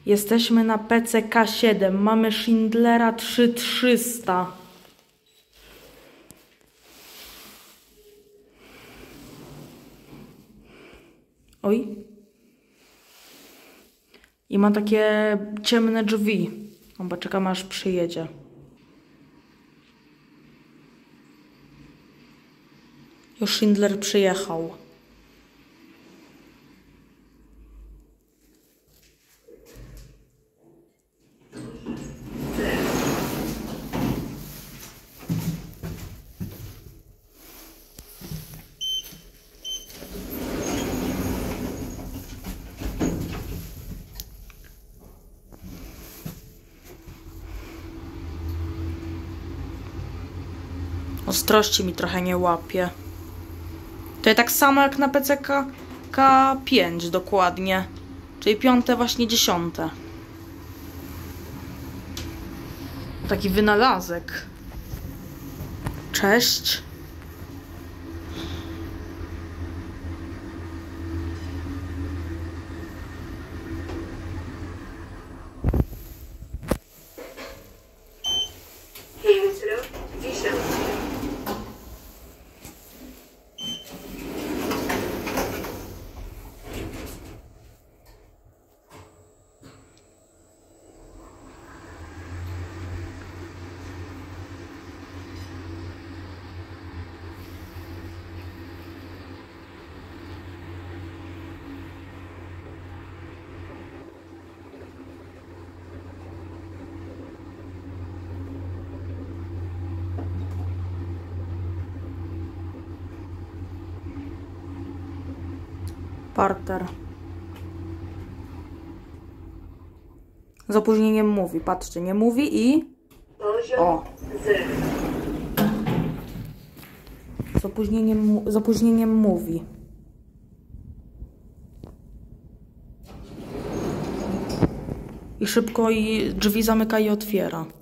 Jesteśmy na PCK 7. Mamy Schindlera 3300. Oj. I ma takie ciemne drzwi. Chyba czekam, aż przyjedzie. Już Schindler przyjechał. Ostrości mi trochę nie łapie. To jest tak samo jak na PCK K5 dokładnie. Czyli 5, właśnie 10. Taki wynalazek. Cześć. Jutro 10. Parter. Z opóźnieniem mówi. Patrzcie, nie mówi i... O. Z opóźnieniem mówi. I szybko i drzwi zamyka i otwiera.